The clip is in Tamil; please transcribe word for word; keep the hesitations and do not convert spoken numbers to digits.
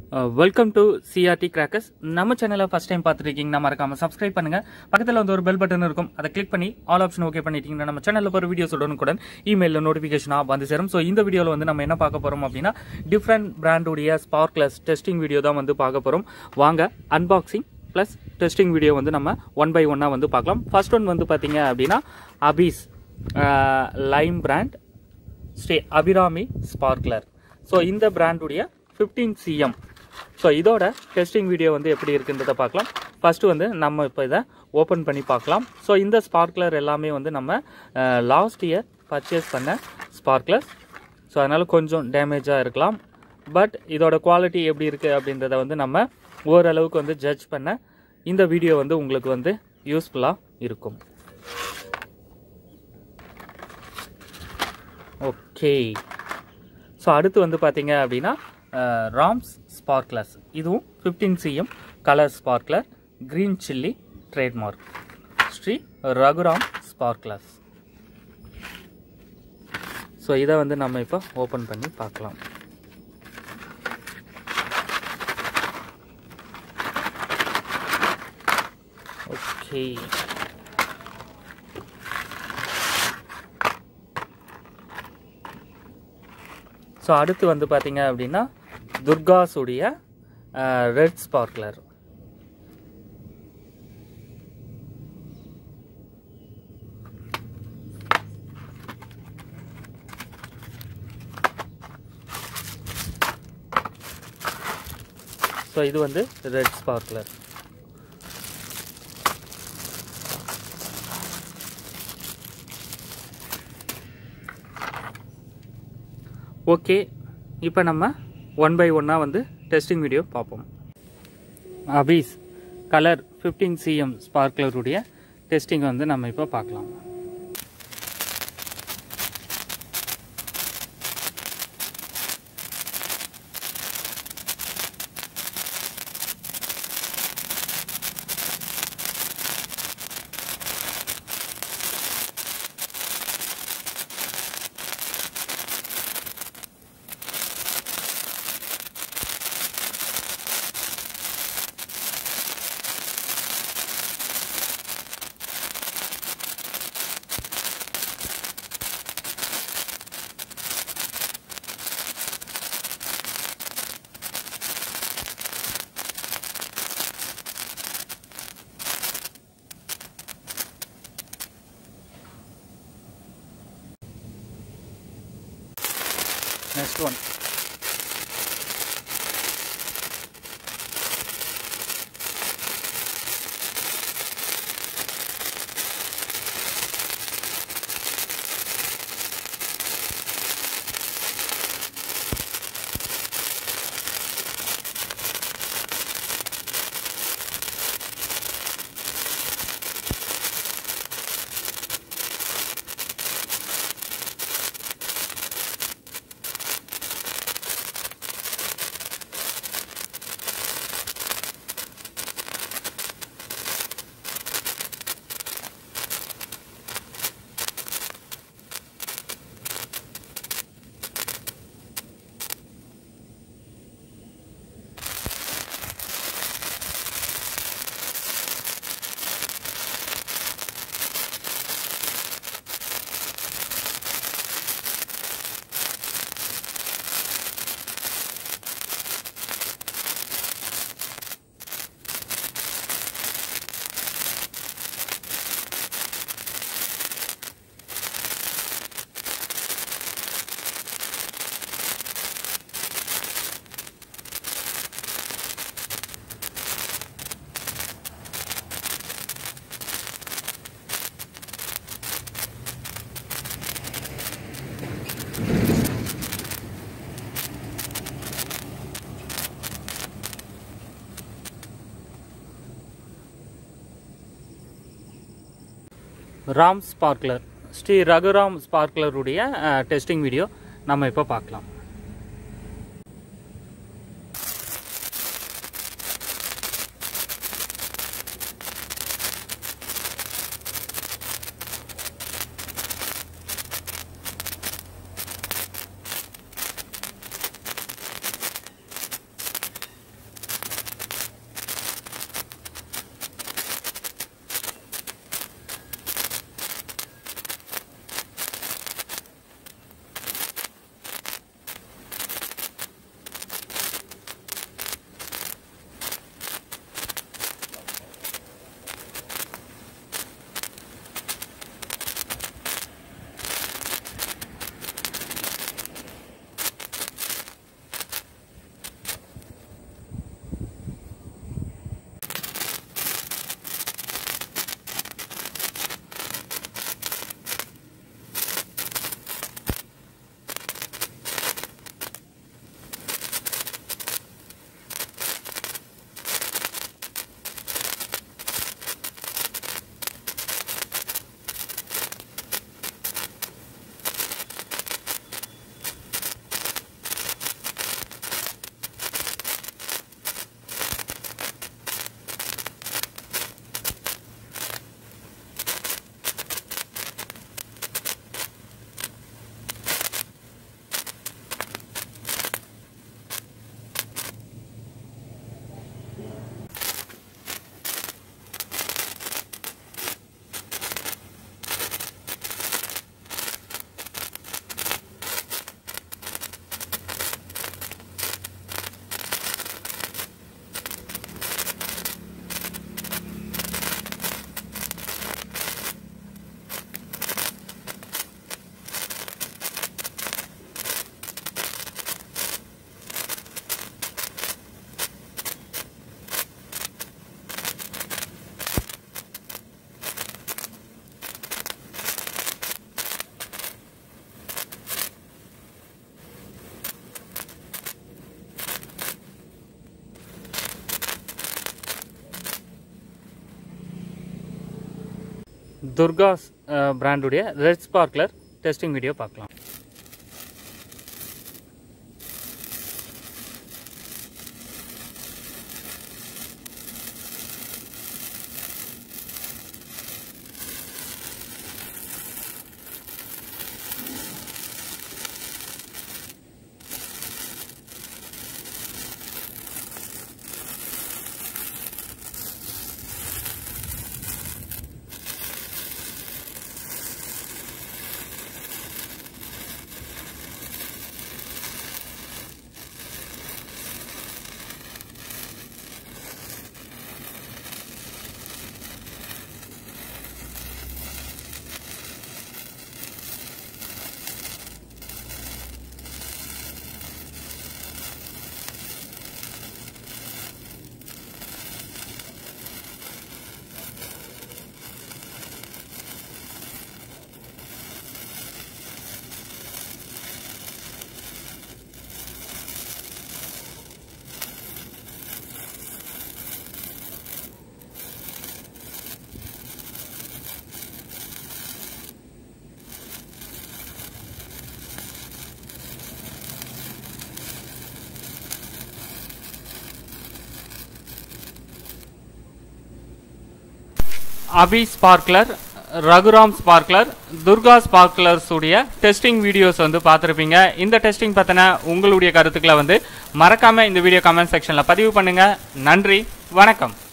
Uh, welcome to C R T Crackers. நம்ம சேனலை ஃபர்ஸ்ட் டைம் பார்த்துருக்கீங்கன்னா மறக்காம சப்ஸ்கிரைப் பண்ணுங்க. பக்கத்தில் வந்து ஒரு பெல் பட்டன் இருக்கும், அதை கிளிக் பண்ணி ஆல் ஆப்ஷன் ஓகே பண்ணிட்டீங்கன்னா நம்ம சேனலில் போகிற வீடியோஸ் உடனுக்குடன் இமெயிலில் நோட்டிஃபிகேஷனாக வந்து சேரும். ஸோ இந்த வீடியோவில் வந்து நம்ம என்ன பார்க்க போகிறோம் அப்படின்னா டிஃப்ரெண்ட் பிராண்டுடைய ஸ்பார்க்லஸ் டெஸ்டிங் வீடியோ தான் வந்து பார்க்க போகிறோம். வாங்க அன்பாக்சிங் ப்ளஸ் டெஸ்டிங் வீடியோ வந்து நம்ம ஒன் பை ஒன்னாக வந்து பார்க்கலாம். ஃபர்ஸ்ட் ஒன் வந்து பார்த்தீங்க அப்படின்னா Abhi's lime brand Sri Abirami sparkler. So இந்த பிராண்டுடைய ஃபிஃப்டீன் C M. ஸோ இதோட டெஸ்டிங் வீடியோ வந்து எப்படி இருக்குன்றதை பார்க்கலாம். ஃபஸ்ட்டு வந்து நம்ம இப்போ இதை ஓப்பன் பண்ணி பார்க்கலாம். ஸோ இந்த ஸ்பார்க்லர் எல்லாமே வந்து நம்ம லாஸ்ட் இயர் பர்ச்சேஸ் பண்ண ஸ்பார்க்லர். ஸோ அதனால் கொஞ்சம் டேமேஜாக இருக்கலாம். பட் இதோட குவாலிட்டி எப்படி இருக்குது அப்படின்றத வந்து நம்ம ஓரளவுக்கு வந்து ஜட்ஜ் பண்ண இந்த வீடியோ வந்து உங்களுக்கு வந்து யூஸ்ஃபுல்லாக இருக்கும். ஓகே, ஸோ அடுத்து வந்து பார்த்தீங்க அப்படின்னா ராம்ஸ் ஸ்பார்க்லர்ஸ். இதுவும் fifteen C M colour sparkler, green chilli trademark, Sri Raghuram sparklers. So இதை வந்து நம்ம இப்போ ஓப்பன் பண்ணி பார்க்கலாம். ஓகே, ஸோ அடுத்து வந்து பார்த்தீங்க அப்படின்னா துர்காஸுடைய ரெட் ஸ்பார்க்லர். ஸோ இது வந்து ரெட் ஸ்பார்க்லர். ஓகே, இப்போ நம்ம ஒன் பை ஒன்னாக வந்து டெஸ்டிங் வீடியோ பார்ப்போம். Abhi's colour fifteen C M ஸ்பார்க்லருடைய டெஸ்டிங் வந்து நம்ம இப்போ பார்க்கலாம். Next one. Ram sparkler, Sri Raghuram ஸ்பார்க்லருடைய டெஸ்டிங் வீடியோ நம்ம இப்போ பார்க்கலாம். துர்காஸ் பிராண்டுடைய ரெட் ஸ்பார்க்லர் டெஸ்டிங் வீடியோ பார்க்கலாம். Abhi sparkler, Raghuram sparkler, Durga sparklers உடைய டெஸ்டிங் வீடியோஸ் வந்து பார்த்துருப்பீங்க. இந்த டெஸ்டிங் பற்றின உங்களுடைய கருத்துக்களை வந்து மறக்காமல் இந்த வீடியோ கமெண்ட் செக்ஷனில் பதிவு பண்ணுங்கள். நன்றி, வணக்கம்.